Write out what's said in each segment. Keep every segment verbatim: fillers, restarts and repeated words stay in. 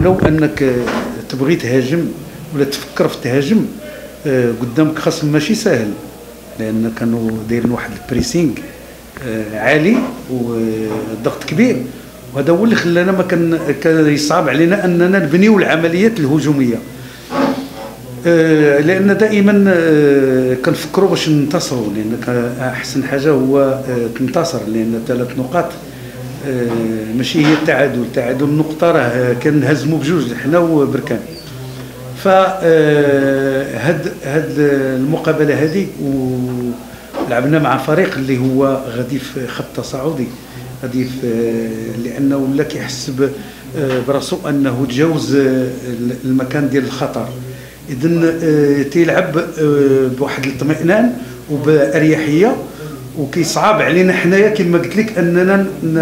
ولو انك تبغي تهاجم ولا تفكر في تهاجم قدامك خصم ماشي سهل، لان كانوا دايرين واحد البريسينغ عالي والضغط كبير، وهذا هو اللي خلانا ما كان كان يصعب علينا اننا نبنيو العمليات الهجوميه. لان دائما كنفكروا باش ننتصروا، لان احسن حاجه هو تنتصر، لان ثلاث نقاط ماشي هي التعادل، التعادل نقطه راه كنهزموا بجوج حنا وبركان. ف هاد هاد المقابله هذه ولعبنا مع فريق اللي هو غادي في خط تصاعدي، غادي في لانه ولا كيحس براسو انه تجاوز المكان ديال الخطر، اذا تيلعب بواحد الاطمئنان وباريحيه، وكيصعب علينا حنايا كما قلت لك اننا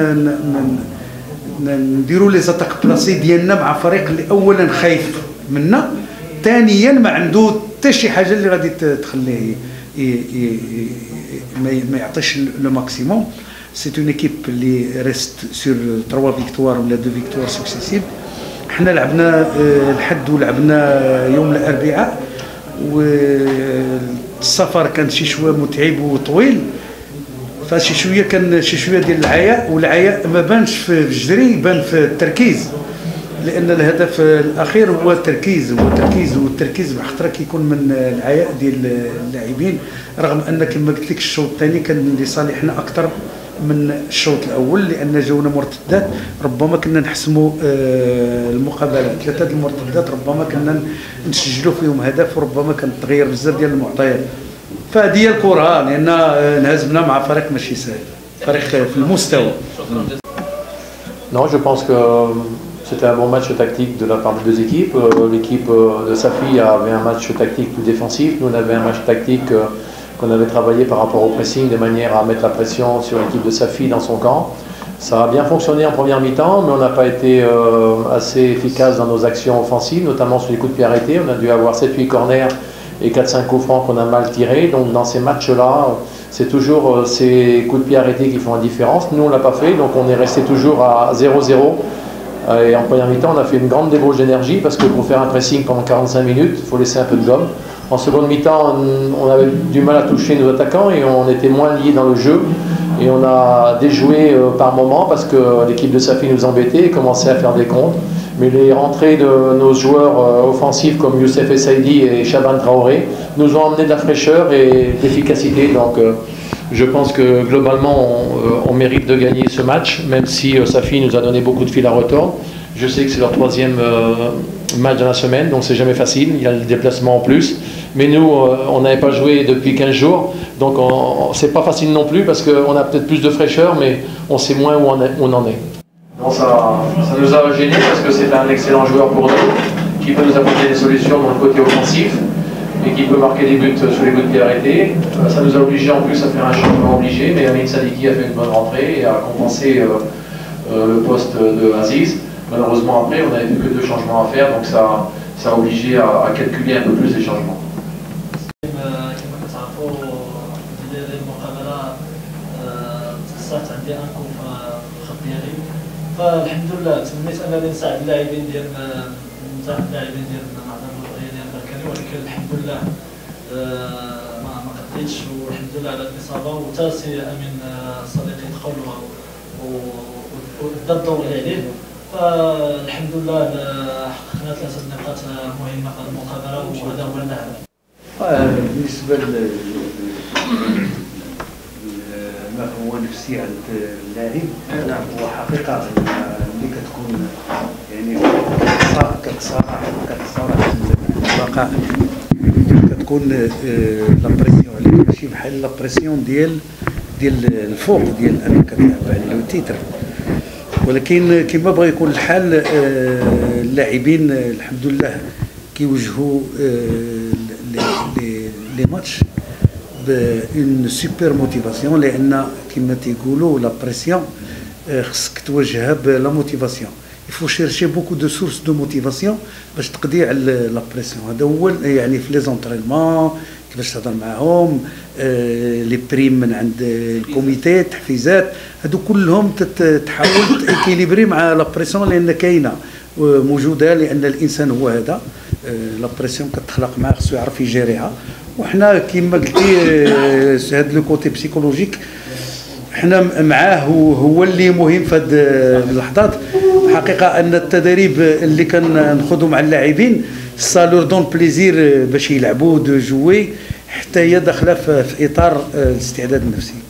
نديروا لي زاتاك بلاسي ديالنا مع فريق اللي اولا خايف منا، ثانيا ما عنده حتى شي حاجه اللي غادي تخليه ما يعطيش لو ماكسيموم. سي اون ايكيب اللي ريست سور ثلاثة فيكتوار ولا دو فيكتوار سكسيسيف. حنا لعبنا الحد ولعبنا يوم الاربعاء، والسفر كان شي شويه متعب وطويل، فشي شويه كان شي شويه ديال العياء، والعياء ما بانش في الجري، بان في التركيز، لان الهدف الاخير هو التركيز، هو التركيز والتركيز بخطره كيكون من العياء ديال اللاعبين، رغم ان كما قلت لك الشوط الثاني كان لصالحنا اكثر من الشوط الاول، لان جاونا مرتدات ربما كنا نحسموا المقابله، ثلاثه المرتدات ربما كنا نسجلوا فيهم هدف، وربما كانت تغير بزاف ديال المعطيات. فهذه هي الكره، لان انهزمنا مع فريق ماشي سهل، فريق في المستوى. Non, je pense que c'était un bon match tactique de la part des deux équipes. L'équipe de Safi avait un match tactique plus défensif, nous on avait un match tactique qu'on avait travaillé par rapport au pressing de manière à mettre la pression sur l'équipe de Safi dans son camp. Ça a bien fonctionné en première mi-temps, mais on n'a pas été euh, assez efficace dans nos actions offensives, notamment sur les coups de pied arrêtés. On a dû avoir sept huit corners et quatre cinq coups francs qu'on a mal tirés. Donc dans ces matchs-là, c'est toujours euh, ces coups de pied arrêtés qui font la différence. Nous on ne l'a pas fait, donc on est resté toujours à zéro zéro. Et en première mi-temps, on a fait une grande débauche d'énergie, parce que pour faire un pressing pendant quarante-cinq minutes, il faut laisser un peu de gomme. En seconde mi-temps, on avait du mal à toucher nos attaquants et on était moins liés dans le jeu. Et on a déjoué par moments parce que l'équipe de Safi nous embêtait et commençait à faire des comptes. Mais les rentrées de nos joueurs offensifs comme Youssef Essaidi et Chaban Traoré nous ont amené de la fraîcheur et de l'efficacité. Donc je pense que globalement on, on mérite de gagner ce match, même si Safi nous a donné beaucoup de fil à retordre. Je sais que c'est leur troisième euh, match dans la semaine, donc c'est jamais facile, il y a le déplacement en plus. Mais nous, euh, on n'avait pas joué depuis quinze jours, donc c'est pas facile non plus, parce qu'on a peut-être plus de fraîcheur, mais on sait moins où on, est, où on en est. Bon, ça, ça nous a gênés, parce que c'est un excellent joueur pour nous, qui peut nous apporter des solutions dans le côté offensif, et qui peut marquer des buts sur les coups de pied arrêtés. Ça nous a obligés en plus à faire un changement obligé, mais Amin Sadiki a fait une bonne rentrée et a compensé euh, euh, le poste de Aziz. Malheureusement après on n'avait plus que deux changements à faire, donc ça, ça a obligé à, à calculer un peu plus les changements. فالحمد لله تمنيت انني نساعد اللاعبين ديالنا، نساعد اللاعبين ديالنا مع الوضعيه ديال بركاني، ولكن الحمد لله ما ما قديتش، والحمد لله على الاصابه، وتا سي امين صديقي دخل ودا الدور اللي عليه. فالحمد لله حققنا ثلاثه نقاط مهمه في المقابله، وهذا هو الهدف. بالنسبه ما هو نفسي عند اللاعب، نعم هو حقيقه ملي كتكون يعني كتصارع كتصارع البقاء، كتكون لا بريسيون عليك ماشي بحال لا بريسيون ديال ديال الفوق ديال انك كتلعب على لو تيتر، ولكن كما بغى يكون الحال اللاعبين الحمد لله كيوجهوا لي ماتش بون سوبر موتيفاسيون، لان كما تيقولوا لا بريسيون خصك تواجهها بلا موتيفاسيون. il faut chercher beaucoup de sources de motivation باش تقضي على لا بريسيون. هذا هو يعني في لي زونطرينمون كيفاش تهضر معاهم، لي بريم من عند الكوميتي، تحفيزات، هادو كلهم تحاول تاكيليبري مع لا بريسيون لان كاينه موجوده، لان الانسان هو هذا، لا بريسيون كتخلق معاه خصو يعرف يجيريها. وحنا كما قلتي هذا لو كوتي بسيكولوجيك حنا معاه، هو اللي مهم في هذه اللحظات. الحقيقه ان التدريب اللي كناخذوا مع اللاعبين سالور دون بليزير باش يلعبوا دو جوي، حتى هي داخله في اطار الاستعداد النفسي.